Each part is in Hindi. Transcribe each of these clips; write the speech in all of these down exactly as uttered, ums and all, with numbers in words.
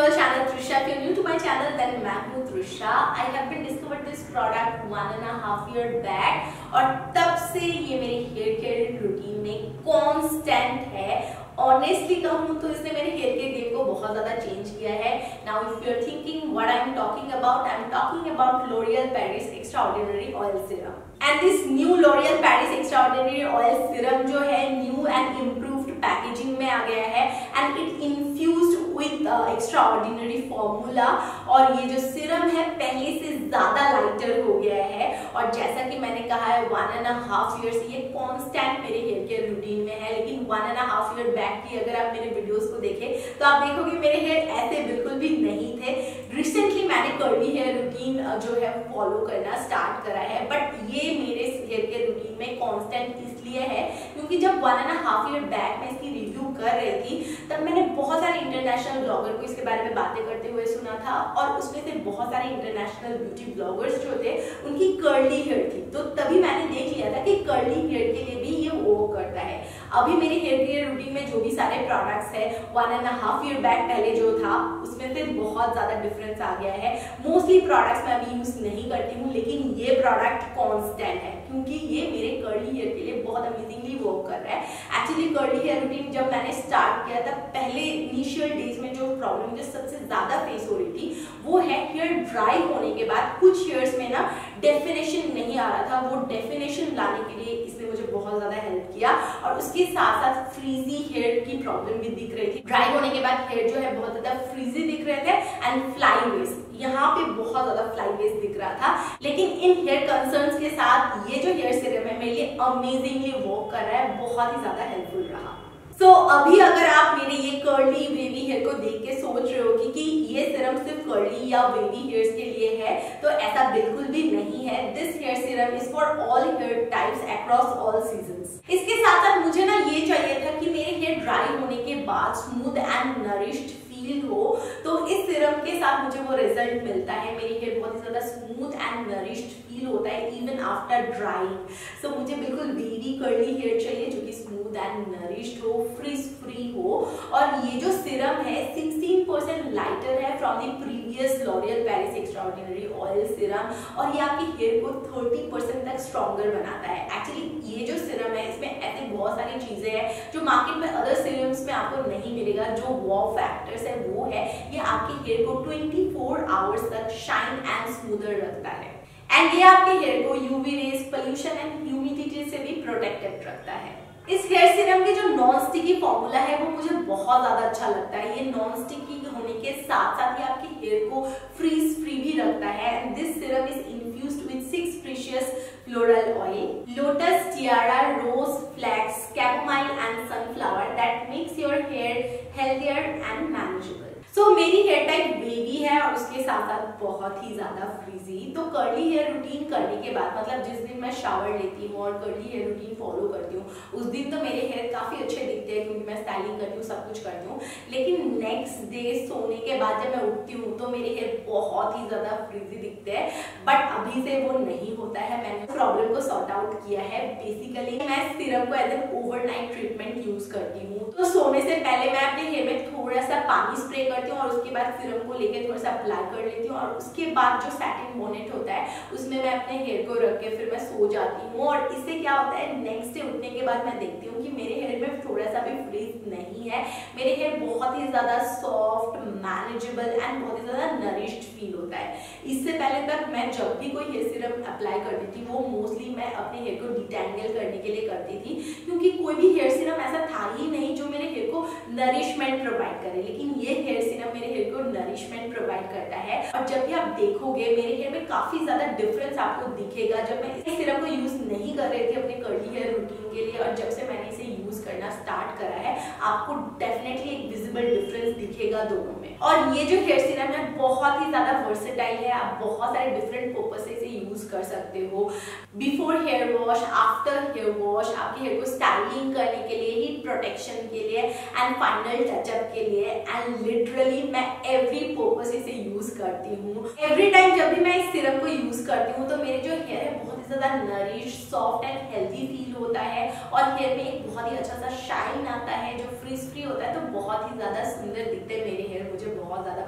your channel Trisha. If you're new to my channel, then मैं हूँ Trisha. I have been discovered this product one and a half year back और तब से ये मेरे हेयर केयर रूटीन में कांस्टेंट है. ऑनेस्टली कहूँ तो इसने मेरे हेयर केयर गेम को बहुत ज्यादा चेंज किया है. Now if you are thinking what I am talking about, I am talking about L'Oréal Paris Extraordinary Oil Serum. And this new L'Oréal Paris Extraordinary Oil Serum जो है न्यू एंड इम्प्रूव्ड पैकेजिंग में आ गया है and it infused with extraordinary formula. और ये जो सीरम है पहले से ज्यादा लाइटर हो गया है और जैसा कि मैंने कहा है वन एंड हाफ ईयर से ये कांस्टेंट मेरे हेयर केयर रूटीन में है. लेकिन one and half year back की अगर आप मेरे वीडियोस को देखें तो आप देखोगे मेरे हेयर ऐसे बिल्कुल भी नहीं थे. रिसेंटली मैंने कर्ली हेयर रूटीन जो है फॉलो करना स्टार्ट करा है, बट ये मेरे हेयर केयर रूटीन में कांस्टेंट इसलिए है क्योंकि जब one and half year back में इसकी रिव्यू कर रही थी तब मैंने बहुत सारे इंटरनेशनल ब्लॉगर को इसके बारे में बातें करते हुए सुना था और उसमें से बहुत सारे इंटरनेशनल ब्यूटी ब्लॉगर्स जो थे उनकी कर्ली हेयर थी. तो तभी मैंने देख लिया था कि कर्ली हेयर के लिए भी ये वो करता है. अभी मेरे हेयर केयर रूटीन में जो भी सारे प्रोडक्ट्स है one and half year back पहले जो था उसमें से बहुत ज्यादा डिफरेंस आ गया है. मोस्टली प्रोडक्ट्स मैं अभी यूज नहीं करती हूँ लेकिन ये प्रोडक्ट कांस्टेंट है क्योंकि ये मेरे कर्ली हेयर के लिए बहुत अमेजिंगली वर्क कर रहा है. एक्चुअली कर्ली हेयर रूटीन जब मैंने स्टार्ट किया था पहले इनिशियल डेज में जो प्रॉब्लम मुझे सबसे ज्यादा फेस हो रही थी वो है हेयर ड्राई होने के बाद कुछ हेयर्स में ना डेफिनेशन नहीं आ रहा था. वो डेफिनेशन लाने के लिए इसने मुझे बहुत ज्यादा हेल्प किया और उसके साथ साथ फ्रीजी हेयर की प्रॉब्लम भी दिख रही थी. ड्राई होने के बाद हेयर जो है बहुत ज्यादा फ्रीजी दिख रहे थे एंड फ्लाईवेज यहाँ पे बहुत ज्यादा फ्लाईवेज दिख रहा था. लेकिन इन हेयर कंसर्न्स के साथ ये जो हेयर सीरम है मेरे लिए अमेजिंगली वर्क कर रहा है, बहुत ही ज्यादा हेल्पफुल रहा. सो so, अभी अगर आप मेरे ये कर्ली वेवी हेयर को देख के सोच रहे हो कि, कि ये सीरम सिर्फ कर्ली या वेवी हेयर्स के लिए है तो ऐसा बिल्कुल भी नहीं है. This hair serum is for all hair types across all seasons. इसके साथ साथ मुझे ना ये चाहिए था कि मेरे हेयर ड्राई होने के बाद स्मूथ एंड नरिश्ड फील हो, तो इस सीरम के साथ मुझे वो रिजल्ट मिलता है. मेरी हेयर बहुत ही ज्यादा स्मूथ एंड नरिश्ड फील होता है इवन आफ्टर ड्राइंग. सो मुझे बिल्कुल वेवी कर्ली हेयर चाहिए जो कि स्मूथ एंड नरिश्ड हो, फ्रिज फ्री हो. और ये जो सीरम है सिक्सटीन परसेंट लाइटर है from the previous L'Oréal Paris Extraordinary Oil Serum और ये आपकी हेयर को थर्टी परसेंट तक स्ट्रॉन्गर बनाता है. एक्चुअली ये जो सीरम है इसमें ऐसे बहुत सारी चीजें हैं जो मार्केट में अदर सीरम्स में आपको नहीं मिलेगा. जो वॉव फैक्टर्स है वो है ये आपके हेयर को ट्वेंटी फोर आवर्स तक शाइन एंड स्मूदर रखता है एंड ये आपके हेयर को UV rays, pollution and humidity से भी प्रोटेक्टेड रखता है. इस हेयर सीरम के जो नॉन स्टिकी फॉर्मूला है वो मुझे बहुत ज्यादा अच्छा लगता है. ये नॉन स्टिकी होने के साथ साथ ये आपके हेयर को फ्रीज फ्री भी रखता है. And this serum is infused with six precious floral oil, lotus, tiara, rose, flax, chamomile and sunflower that makes your hair healthier and manageable. So so, मेरी हेयर टाइप वेवी है और उसके साथ साथ बहुत ही ज्यादा फ्रीजी. तो कर्ली हेयर रूटीन करने के बाद मतलब जिस दिन मैं शावर लेती हूँ और कर्ली हेयर रूटीन फॉलो करती हूँ उस दिन तो मेरे हेयर काफी अच्छे दिखते हैं क्योंकि मैं स्टाइलिंग करती हूँ, सब कुछ करती हूँ. लेकिन नेक्स्ट डे सोने के बाद जब मैं उठती हूँ तो मेरे हेयर बहुत ही ज्यादा फ्रीजी दिखते हैं. बट अभी से वो नहीं होता है. मैंने प्रॉब्लम को सॉर्ट आउट किया है. बेसिकली मैं सीरम को as an overnight treatment use करती हूँ. तो सोने से पहले मैं अपने हेयर में थोड़ा सा पानी स्प्रे करती हूँ और उसके बाद सीरम को लेके थोड़ा सा अप्लाई कर लेती हूँ और उसके बाद जो सैटिन बोनेट होता है उसमें मैं अपने हेयर को रख के फिर मैं सो जाती हूँ. और इससे क्या होता है नेक्स्ट डे उठने के बाद मैं देखती हूँ कि मेरे हेयर में थोड़ा सा भी फ्रीज नहीं है. मेरे हेयर बहुत ही ज्यादा सॉफ्ट, मैनेजेबल एंड बहुत ही ज्यादा नरिश्ड फील होता है. इससे पहले तक मैं जब भी कोई हेयर सीरम अप्लाई करती थी वो मोस्टली मैं अपने हेयर को डिटैंगल करने के लिए करती थी क्योंकि कोई भी हेयर सीरम ऐसा था ही नहीं जो मेरे हेयर को नरिशमेंट प्रोवाइड करे. लेकिन ये हेयर सीरम मेरे हेयर को नरिशमेंट प्रोवाइड करता है. और जब भी आप देखोगे मेरे हेयर में काफी ज्यादा डिफरेंस आपको दिखेगा. जब मैं इस सीरम को यूज नहीं कर रही थी अपने कर्ली हेयर रूटीन के लिए और जब से मैंने इसे यूज करना स्टार्ट करा है आपको डेफिनेटली एक विजिबल डिफरेंस दिखेगा दोनों में. और ये जो हेयर सीरम है बहुत ही ज्यादा वर्सेटाइल है. आप बहुत सारे डिफरेंट पर्पस से इसे यूज कर सकते हो. Before hair wash, after hair wash, आपके हेयर को स्टाइलिंग करने के लिए, हीट प्रोटेक्शन के लिए एंड फाइनल टचअप के लिए. एंड लिटरली मैं एवरी पर्पस इसे यूज करती हूँ. एवरी टाइम जब भी मैं इस सीरम को यूज करती हूँ तो मेरे जो हेयर है बहुत ही ज्यादा nourish, soft and healthy feel होता है और हेयर में एक बहुत ही अच्छा सा शाइन आता है जो फ्रीज फ्री होता है. तो बहुत ही ज्यादा सुंदर दिखते हैं मेरे हेयर. मुझे बहुत ज्यादा पसंद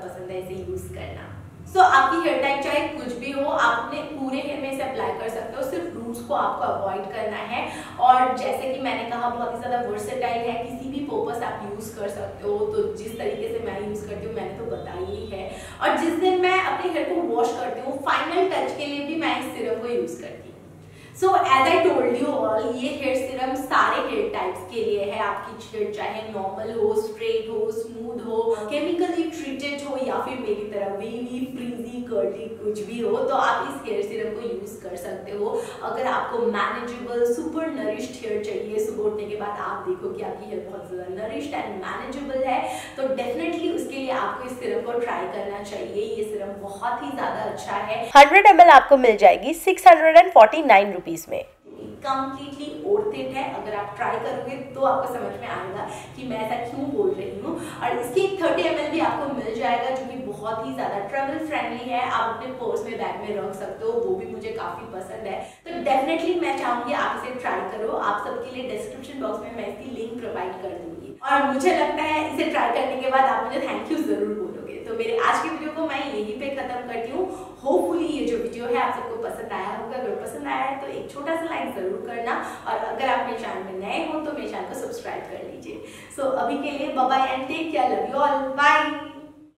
इसे यूज करना। सो so, आपकी हेयर टाइप चाहे कुछ भी हो, आप अपने पूरे हेयर में इसे अप्लाई कर सकते हो, सिर्फ रूट्स को आपको अवॉइड करना है। और जैसे कि मैंने कहा, बहुत ही ज्यादा वर्सेटाइल है, किसी भी पर्पस आप यूज कर सकते हो। तो जिस तरीके से मैं यूज करती हूँ मैंने तो बताया ही है। और जिस दिन मैं अपने हेयर को वॉश करती हूँ, फाइनल टच के लिए भी मैं इस सिरम को यूज करती हूँ। So as I told you all, ये हेयर सिरम सारे हेयर टाइप्स के लिए है। आपकी हेयर चाहे नॉर्मल हो, स्ट्रेट हो, स्मूथ हो, केमिकली ट्रीटेड हो, या फिर मेरी तरह वेवी, फ्रीजी, कर्ली कुछ भी हो, तो आप इस हेयर सिरम को यूज कर सकते हो। अगर आपको मैनेजेबल सुपर नरिश्ड हेयर चाहिए, सुबह उठने के बाद आप देखो कि आपकी हेयर बहुत ज्यादा नरिश्ड एंड मैनेजेबल है, तो डेफिनेटली उसके लिए आपको इस सिरम को ट्राई करना चाहिए। ये सिरम बहुत ही ज्यादा अच्छा है। हंड्रेड एम एल आपको मिल जाएगी six hundred and forty nine rupees में। कंप्लीटली वर्थ इट है। अगर आप ट्राई करोगे तो आपको समझ में आएगा कि मैं ऐसा क्यों बोल रही हूँ। और इसकी थर्टी एम एल भी आपको मिल जाएगा, जो कि बहुत ही ज्यादा ट्रेवल फ्रेंडली है। आप अपने पर्स में, बैग में रख सकते हो, वो भी मुझे काफी पसंद है। तो डेफिनेटली मैं चाहूंगी आप इसे ट्राई करो। आप सबके लिए डिस्क्रिप्शन बॉक्स में मैं इसकी लिंक प्रोवाइड कर दूंगी। और मुझे लगता है इसे ट्राई करने के बाद आप मुझे थैंक यू जरूर बोलोगे। तो मेरे आज की वीडियो को मैं यहीं पे खत्म करती हूँ। होपफुली ये जो वीडियो है आप सबको पसंद आया होगा। अगर पसंद आया है तो एक छोटा सा लाइक जरूर करना, और अगर आप मेरे चैनल में नए हो तो मेरे चैनल को सब्सक्राइब कर लीजिए। सो so, अभी के लिए bye bye and take care, love you all, bye.